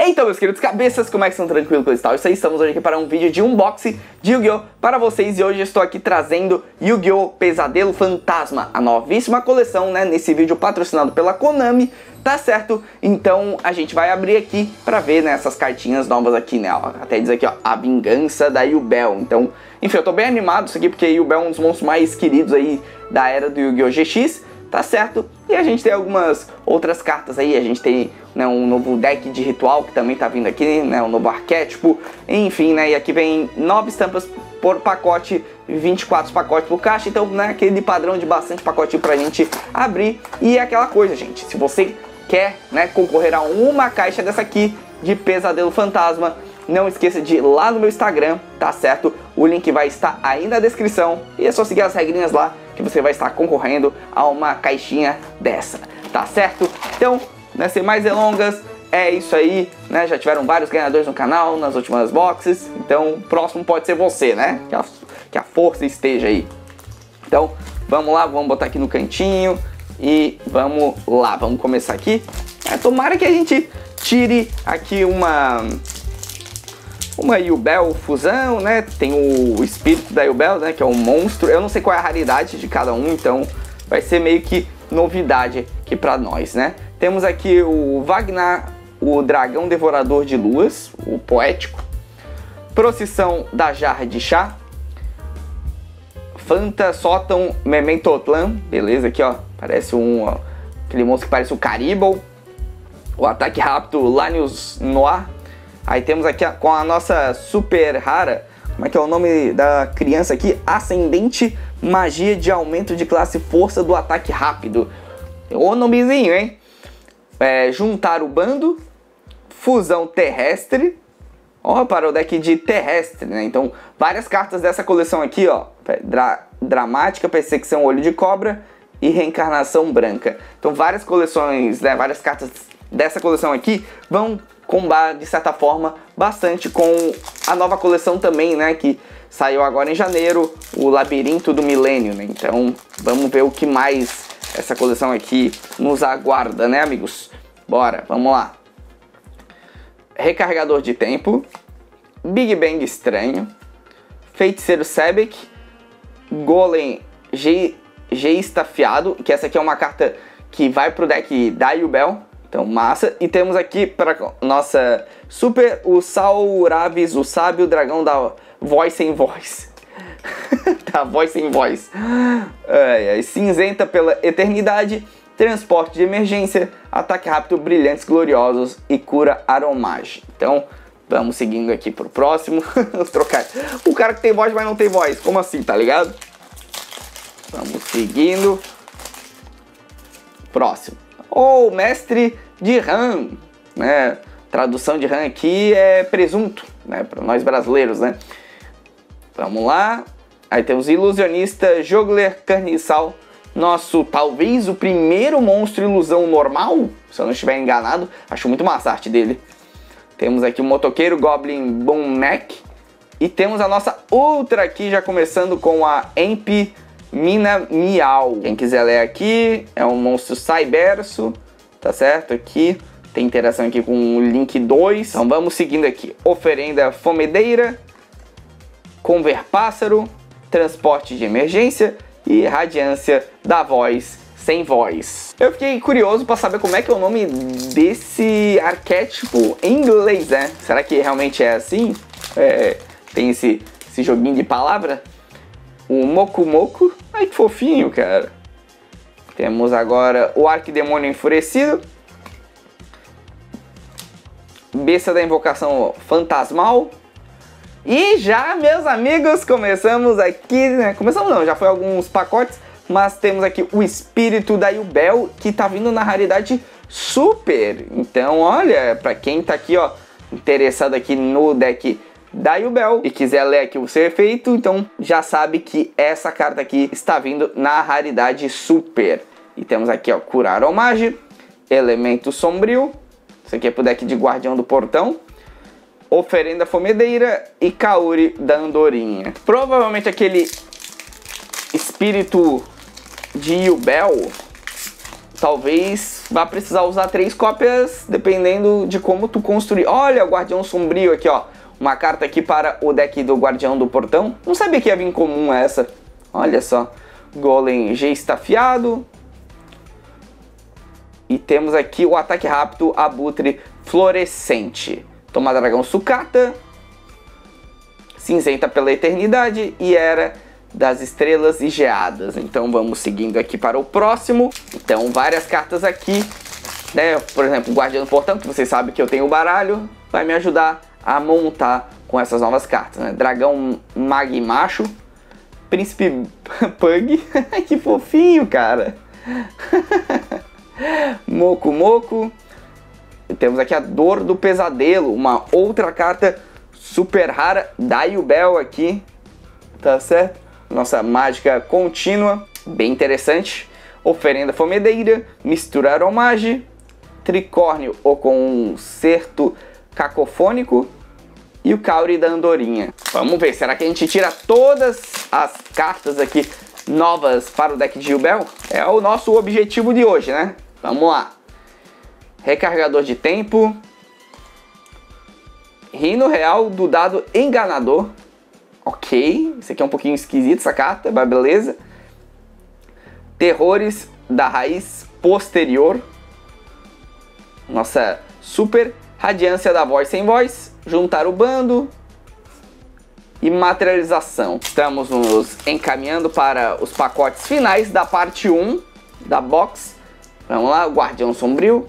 Então, meus queridos cabeças, como é que estão? Tranquilo com isso e tal? Isso aí, estamos hoje aqui para um vídeo de unboxing de Yu-Gi-Oh! Para vocês. E hoje eu estou aqui trazendo Yu-Gi-Oh! Pesadelo Fantasma, a novíssima coleção, né? Nesse vídeo patrocinado pela Konami, tá certo? Então a gente vai abrir aqui para ver, né, essas cartinhas novas aqui, né? Ó, até diz aqui, ó, a vingança da Yubel. Então, enfim, eu tô bem animado isso aqui, porque Yubel é um dos monstros mais queridos aí da era do Yu-Gi-Oh! GX. Tá certo? E a gente tem algumas outras cartas aí, a gente tem, né, um novo deck de ritual que também tá vindo aqui, né, um novo arquétipo, enfim, né, e aqui vem 9 estampas por pacote, 24 pacotes por caixa, então, né, aquele padrão de bastante pacotinho pra gente abrir. E é aquela coisa, gente, se você quer, né, concorrer a uma caixa dessa aqui de Pesadelo Fantasma, não esqueça de ir lá no meu Instagram, tá certo? O link vai estar aí na descrição e é só seguir as regrinhas lá que você vai estar concorrendo a uma caixinha dessa, tá certo? Então, né, sem mais delongas, é isso aí, né? Já tiveram vários ganhadores no canal, nas últimas boxes, então o próximo pode ser você, né? Que a força esteja aí. Então, vamos lá, vamos botar aqui no cantinho e vamos lá, vamos começar aqui. Tomara que a gente tire aqui uma Yubel fusão, né? Tem o espírito da Yubel, né? Que é um monstro. Eu não sei qual é a raridade de cada um, então vai ser meio que novidade aqui pra nós, né? Temos aqui o Wagner, o dragão devorador de luas, o poético. Procissão da jarra de chá. Fanta Sóton Mementotlan, beleza, aqui ó, parece aquele monstro que parece o Caribou. O ataque rápido Lanius Noir. Aí temos aqui com a nossa super rara, como é que é o nome da criança aqui? Ascendente Magia de aumento de classe força do ataque rápido. O nomezinho, hein? Juntar o bando, fusão terrestre. Ó, para o deck de terrestre, né? Então, várias cartas dessa coleção aqui, ó. Dramática, perseguição olho de cobra e reencarnação branca. Então, várias coleções, né? Várias cartas dessa coleção aqui vão combar, de certa forma, bastante com a nova coleção também, né, que saiu agora em janeiro, o Labirinto do Milênio, né? Então, vamos ver o que mais essa coleção aqui nos aguarda, né, amigos? Bora, vamos lá. Recarregador de tempo, Big Bang estranho, Feiticeiro Sebek, Golem G estafiado, que essa aqui é uma carta que vai pro deck da Yubel. Então, massa. E temos aqui para nossa super o Sauravis, o sábio dragão da voz sem voz. Da voz sem voz. Cinzenta pela eternidade, transporte de emergência, ataque rápido, brilhantes gloriosos e cura aromage. Então, vamos seguindo aqui pro próximo. Vamos trocar. O cara que tem voz, mas não tem voz. Como assim, tá ligado? Vamos seguindo. Próximo. Ou mestre de RAM, né? Tradução de RAM aqui é presunto, né? Para nós brasileiros, né? Vamos lá. Aí temos ilusionista Jogler Carniçal, nosso talvez o primeiro monstro ilusão normal, se eu não estiver enganado. Acho muito massa a arte dele. Temos aqui o motoqueiro Goblin Boom Mac e temos a nossa ultra aqui já começando com a Emp Mina Miau. Quem quiser ler aqui, é um monstro Cyberso, tá certo? Aqui tem interação aqui com o link 2. Então vamos seguindo aqui. Oferenda Fomedeira, Conver Pássaro, Transporte de Emergência e Radiância da Voz sem Voz. Eu fiquei curioso para saber como é que é o nome desse arquétipo em inglês, né? Será que realmente é assim? Tem esse joguinho de palavra? O Moku Moku. Ai, que fofinho, cara. Temos agora o Arquidemônio Enfurecido. Besta da Invocação Fantasmal. E já, meus amigos, começamos aqui, né? Começamos não, já foi alguns pacotes. Mas temos aqui o Espírito da Yubel, que tá vindo na raridade super. Então, olha, pra quem tá aqui, ó, interessado aqui no deck da Yubel e quiser ler aqui o seu efeito, então já sabe que essa carta aqui está vindo na raridade super. E temos aqui, ó, Curar Homage, Elemento Sombrio, isso aqui é pro deck de Guardião do Portão, Oferenda Fomedeira e Kauri da Andorinha. Provavelmente aquele espírito de Yubel talvez vá precisar usar 3 cópias, dependendo de como tu construir. Olha, o Guardião Sombrio aqui, ó. Uma carta aqui para o deck do Guardião do Portão. Não sabia que ia vir comum essa. Olha só. Golem G estafiado. E temos aqui o ataque rápido Abutre Florescente. Toma Dragão Sucata. Cinzenta pela Eternidade. E Era das Estrelas e Geadas. Então vamos seguindo aqui para o próximo. Então várias cartas aqui, né? Por exemplo, o Guardião do Portão, que vocês sabem que eu tenho o baralho, vai me ajudar a montar com essas novas cartas, né? Dragão Mag Macho, Príncipe Pug, que fofinho, cara. Moco Moco. E temos aqui a Dor do Pesadelo, uma outra carta super rara da Yubel aqui, tá certo? Nossa mágica contínua, bem interessante. Oferenda Fomedeira, Mistura Aromage, Tricórnio ou Concerto Cacofônico e o Cauri da Andorinha. Vamos ver, será que a gente tira todas as cartas aqui novas para o deck de Yubel? É o nosso objetivo de hoje, né? Vamos lá. Recarregador de tempo. Reino Real do Dado Enganador. Ok, isso aqui é um pouquinho esquisito essa carta, mas beleza. Terrores da Raiz Posterior. Nossa super Radiância da Voz Sem Voz. Juntar o Bando. E Materialização. Estamos nos encaminhando para os pacotes finais da parte 1 da box. Vamos lá, Guardião Sombrio.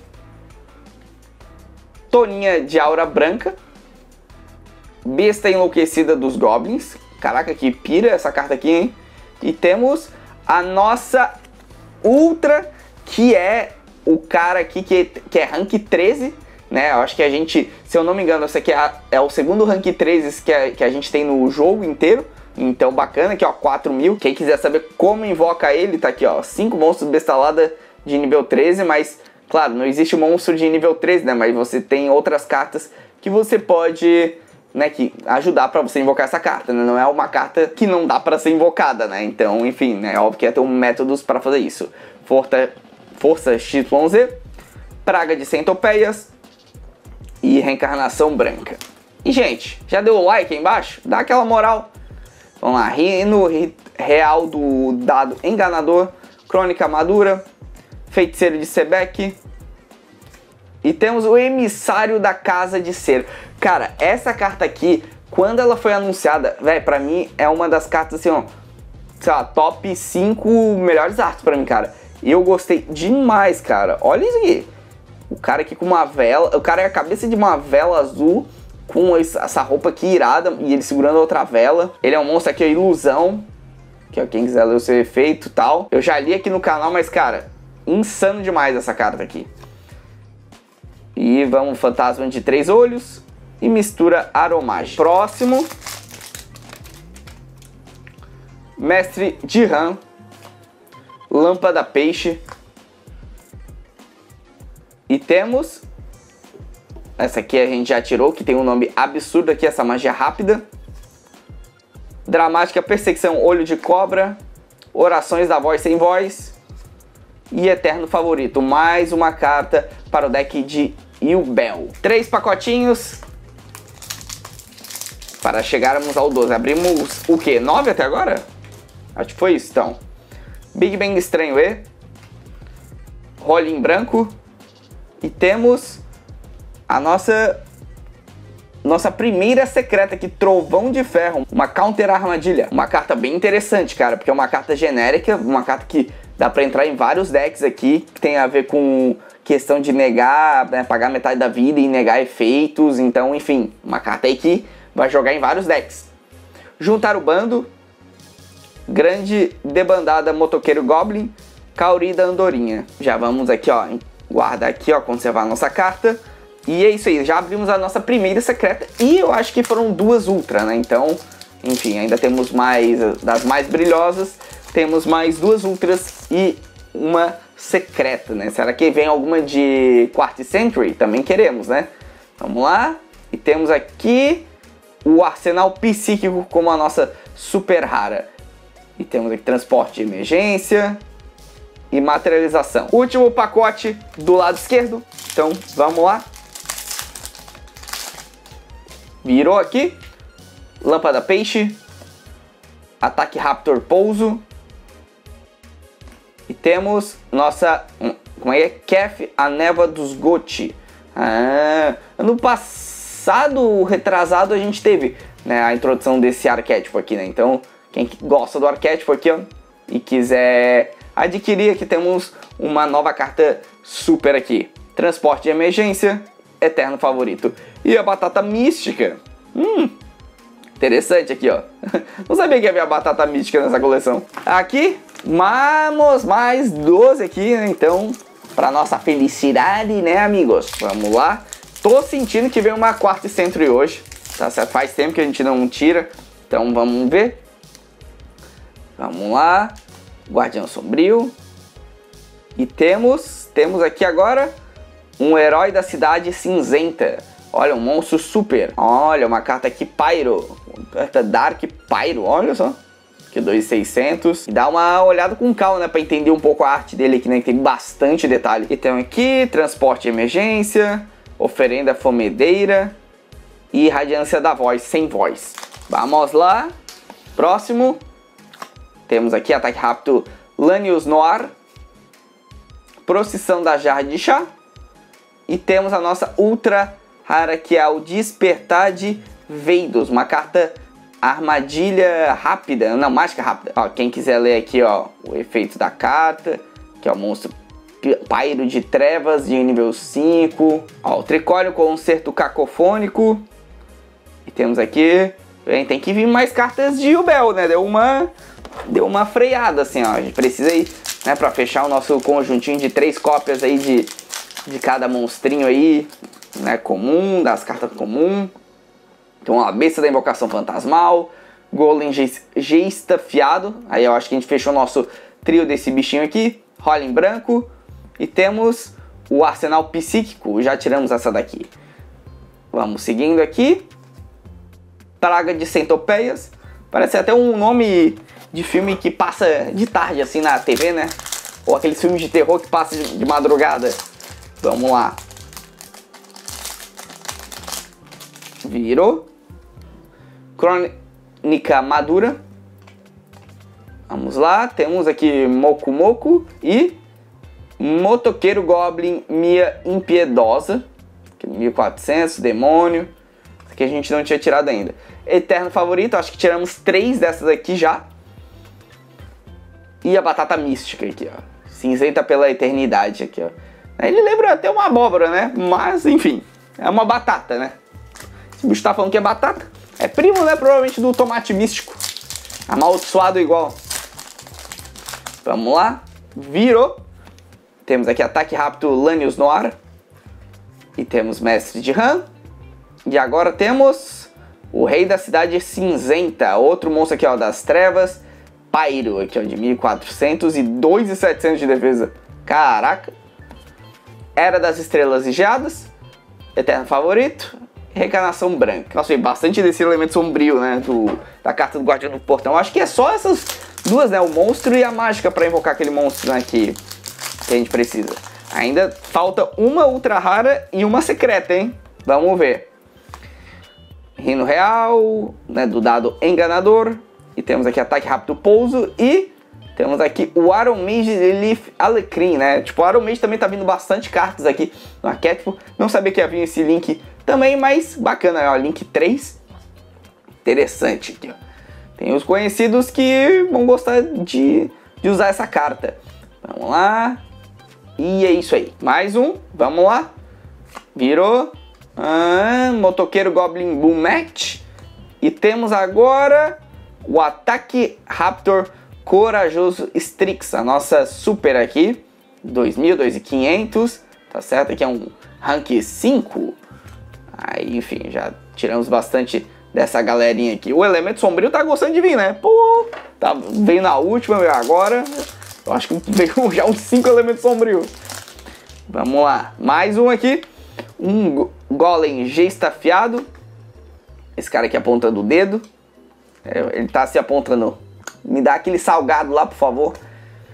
Toninha de Aura Branca. Besta Enlouquecida dos Goblins. Caraca, que pira essa carta aqui, hein? E temos a nossa Ultra, que é o cara aqui que é rank 13, né? Eu acho que a gente, se eu não me engano, esse aqui é o segundo rank 13 que a gente tem no jogo inteiro. Então bacana, aqui ó, 4.000. Quem quiser saber como invoca ele, tá aqui ó, 5 monstros bestalada de nível 13, mas claro, não existe monstro de nível 13, né? Mas você tem outras cartas que você pode, né, que ajudar para você invocar essa carta, né? Não é uma carta que não dá para ser invocada, né? Então, enfim, né, óbvio que ia ter métodos para fazer isso. Força XYZ, Praga de Centopeias e Reencarnação Branca. E, gente, já deu o like aí embaixo? Dá aquela moral. Vamos lá, Reino Real do Dado Enganador, Crônica Madura, Feiticeiro de Sebek. E temos o Emissário da Casa de Cera. Cara, essa carta aqui, quando ela foi anunciada, velho, pra mim é uma das cartas assim, ó, sei lá, top 5 melhores artes pra mim, cara. E eu gostei demais, cara. Olha isso aqui. O cara aqui com uma vela, o cara é a cabeça de uma vela azul, com essa roupa aqui irada, e ele segurando outra vela. Ele é um monstro aqui, a ilusão, que ó, quem quiser ler o seu efeito e tal. Eu já li aqui no canal, mas cara, insano demais essa carta aqui. E vamos, Fantasma de 3 olhos e Mistura Aromage. Próximo, Mestre Jihan, Lâmpada Peixe. E temos essa aqui, a gente já tirou, que tem um nome absurdo aqui, essa magia rápida. Dramática Perseguição Olho de Cobra, Orações da Voz Sem Voz e Eterno Favorito. Mais uma carta para o deck de Yubel. 3 pacotinhos para chegarmos ao 12. Abrimos o que? 9 até agora? Acho que foi isso, então. Big Bang Estranho E, Rolim Branco. E temos a nossa primeira secreta aqui, Trovão de Ferro, uma Counter Armadilha. Uma carta bem interessante, cara, porque é uma carta genérica, uma carta que dá pra entrar em vários decks aqui, que tem a ver com questão de negar, né, pagar metade da vida e negar efeitos. Então, enfim, uma carta aí que vai jogar em vários decks. Juntar o Bando, Grande Debandada Motoqueiro Goblin, Cauri da Andorinha. Já vamos aqui, ó, guardar aqui, ó, conservar a nossa carta. E é isso aí, já abrimos a nossa primeira secreta e eu acho que foram 2 ultra, né? Então, enfim, ainda temos mais, das mais brilhosas, temos mais 2 ultras e uma secreta, né? Será que vem alguma de Quartz Century? Também queremos, né? Vamos lá. E temos aqui o Arsenal Psíquico como a nossa super rara. E temos aqui Transporte de Emergência. e materialização. Último pacote do lado esquerdo. Então, vamos lá. Virou aqui. Lâmpada Peixe. Ataque Raptor Pouso. E temos nossa... Como é? Kef, a Névoa dos Goti. Ano passado, retrasado, a gente teve, né, a introdução desse arquétipo aqui, né? Então, quem gosta do arquétipo aqui, ó, e quiser adquirir, aqui temos uma nova carta super aqui. Transporte de emergência, eterno favorito. E a batata mística. Interessante aqui, ó. Não sabia que havia batata mística nessa coleção. Aqui, vamos mais 12 aqui, né? Então, para nossa felicidade, né, amigos? Vamos lá. Tô sentindo que vem uma quarta Sentry hoje, tá certo? Faz tempo que a gente não tira, então vamos ver. Vamos lá. Guardião Sombrio. E temos aqui agora um Herói da Cidade Cinzenta. Olha, um monstro super. Olha, uma carta aqui Pyro. Carta Dark Pyro, olha só. Aqui 2.600. E dá uma olhada com calma, né? Pra entender um pouco a arte dele aqui, né? Que tem bastante detalhe. E tem aqui, transporte de emergência, oferenda fomedeira e radiância da voz, sem voz. Vamos lá. Próximo. Temos aqui ataque rápido Lanius Noir. Procissão da Jarra de Chá. E temos a nossa ultra rara, que é o Despertar de Veidos. Uma carta armadilha rápida, não, mágica rápida. Ó, quem quiser ler aqui, ó, o efeito da carta, que é o monstro Pyro de Trevas de nível 5. Ó, o Tricólio Concerto Cacofônico. E temos aqui, tem que vir mais cartas de Yubel, né? Deu uma freada, assim, ó. A gente precisa ir, né, pra fechar o nosso conjuntinho de 3 cópias aí de cada monstrinho aí, né, comum, das cartas comum. Então, a Besta da Invocação Fantasmal, Golem Gestafiado. Aí eu acho que a gente fechou o nosso trio desse bichinho aqui. Rolling Branco. E temos o Arsenal Psíquico. Já tiramos essa daqui. Vamos seguindo aqui. Praga de Centopeias. Parece até um nome de filme que passa de tarde assim na TV, né? Ou aqueles filmes de terror que passa de madrugada. Vamos lá. Virou. Crônica Madura. Vamos lá. Temos aqui Moku Moku e Motoqueiro Goblin Mia Impiedosa. 1400, Demônio. Isso aqui a gente não tinha tirado ainda. Eterno Favorito. Acho que tiramos 3 dessas aqui já. E a Batata Mística aqui, ó. Cinzenta pela Eternidade aqui, ó. Ele lembra até uma abóbora, né? Mas, enfim. É uma batata, né? Esse bicho tá falando que é batata. É primo, né? Provavelmente do tomate místico. Amaldiçoado igual. Vamos lá. Virou. Temos aqui ataque rápido Lanius Noir. E temos Mestre de Ram. E agora temos o Rei da Cidade Cinzenta. Outro monstro aqui, ó, das trevas. Pyro, aqui, ó, de 1400 e 2.700 de defesa. Caraca. Era das Estrelas Vigiadas. Eterno Favorito. Reencarnação Branca. Nossa, tem bastante desse elemento sombrio, né? Da carta do Guardião do Portão. Acho que é só essas duas, né? O monstro e a mágica pra invocar aquele monstro, né? Que a gente precisa. Ainda falta uma ultra rara e uma secreta, hein? Vamos ver. Rino Real, né? Do dado Enganador. E temos aqui ataque rápido Pouso. E temos aqui o Iron Mage Leaf Alecrim, né? Tipo, o Iron Mage também tá vindo bastante cartas aqui no arquétipo. Não sabia que havia esse link também, mas bacana, ó. Link 3. Interessante aqui, ó. Tem os conhecidos que vão gostar de usar essa carta. Vamos lá. E é isso aí. Mais um. Vamos lá. Virou. Motoqueiro Goblin Boom Match. E temos agora o Ataque Raptor Corajoso Strix, a nossa super aqui, 2.000, 2.500, tá certo? Aqui é um rank 5. Aí, enfim, já tiramos bastante dessa galerinha aqui. O Elemento Sombrio tá gostando de vir, né? Pô, veio na última, veio agora. Eu acho que veio já uns 5 Elementos Sombrios. Vamos lá, mais um aqui. Um Golem Gestafiado. Esse cara aqui apontando o dedo. Ele tá se apontando. Me dá aquele salgado lá, por favor.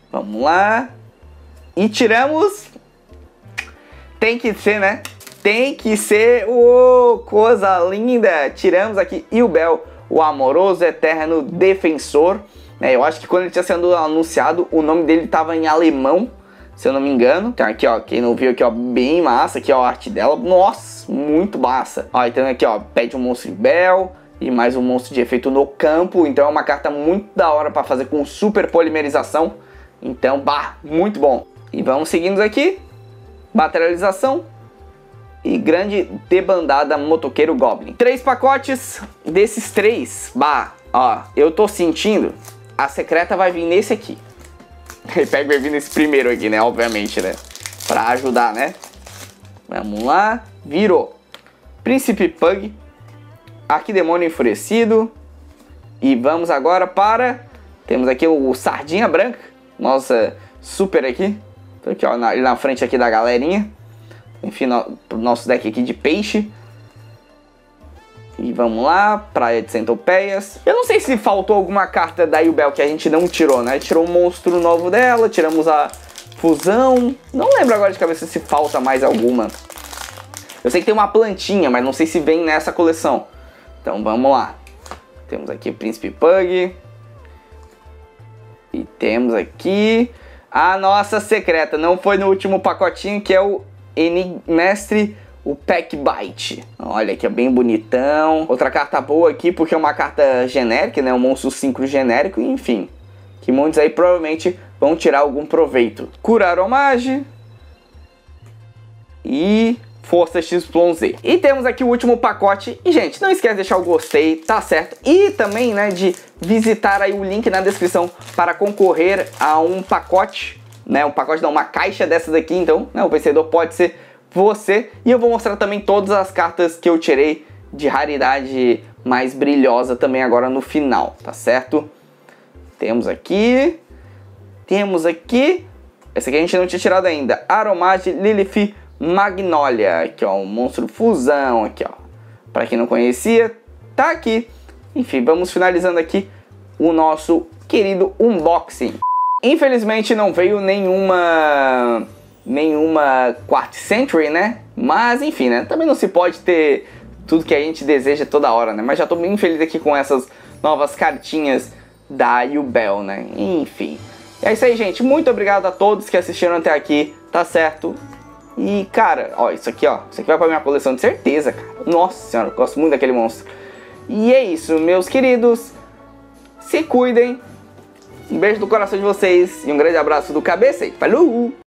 Vamos lá. E tiramos. Tem que ser, né? Tem que ser. Oh, coisa linda. Tiramos aqui Yubel, o amoroso eterno defensor. Eu acho que quando ele tinha sido anunciado, o nome dele estava em alemão, se eu não me engano. Então aqui, ó, quem não viu aqui, ó, bem massa. Aqui, ó, a arte dela. Nossa, muito massa. Ó, então aqui, ó, pede um monstro Yubel e mais um monstro de efeito no campo. Então é uma carta muito da hora para fazer com super polimerização. Então, bah, muito bom. E vamos seguindo aqui. Materialização e grande debandada motoqueiro Goblin. 3 pacotes, desses 3, bah, ó, eu tô sentindo, a secreta vai vir nesse aqui. Ele pega vai vir nesse primeiro aqui, né, obviamente, né, pra ajudar, né. Vamos lá, virou. Príncipe Pug, Arquidemônio Enfurecido, e vamos agora para, temos aqui o Sardinha Branca, nossa, super aqui. Aqui, ó, na frente aqui da galerinha. Enfim, pro nosso deck aqui de peixe. E vamos lá, Praia de Centopeias. Eu não sei se faltou alguma carta da Yubel que a gente não tirou, né? Tirou um monstro novo dela, tiramos a fusão. Não lembro agora de cabeça se falta mais alguma. Eu sei que tem uma plantinha, mas não sei se vem nessa coleção. Então vamos lá. Temos aqui o Príncipe Pug. E temos aqui a nossa secreta. Não foi no último pacotinho, que é o Enigmestre, o Pack Bite. Olha aqui, é bem bonitão. Outra carta boa aqui, porque é uma carta genérica, né? Um monstro 5 genérico, enfim. Que muitos aí provavelmente vão tirar algum proveito. Cura Aromage. E Força XYZ. E temos aqui o último pacote. E, gente, não esquece de deixar o gostei, tá certo? E também, né, de visitar aí o link na descrição para concorrer a um pacote, né? Um pacote não, uma caixa dessas aqui, então, né? O vencedor pode ser você. E eu vou mostrar também todas as cartas que eu tirei de raridade mais brilhosa também agora no final, tá certo? Temos aqui. Essa aqui a gente não tinha tirado ainda. Aromage, Lilith, Magnolia, aqui ó, um monstro fusão, aqui ó, pra quem não conhecia, tá aqui. Enfim, vamos finalizando aqui o nosso querido unboxing. Infelizmente não veio nenhuma Quartz Century, né, mas enfim, né, também não se pode ter tudo que a gente deseja toda hora, né, mas já tô bem feliz aqui com essas novas cartinhas da Yubel, né, enfim. É isso aí, gente, muito obrigado a todos que assistiram até aqui, tá certo? E, cara, ó, isso aqui vai pra minha coleção de certeza, cara. Nossa senhora, eu gosto muito daquele monstro. E é isso, meus queridos. Se cuidem. Um beijo do coração de vocês e um grande abraço do cabeça e falou!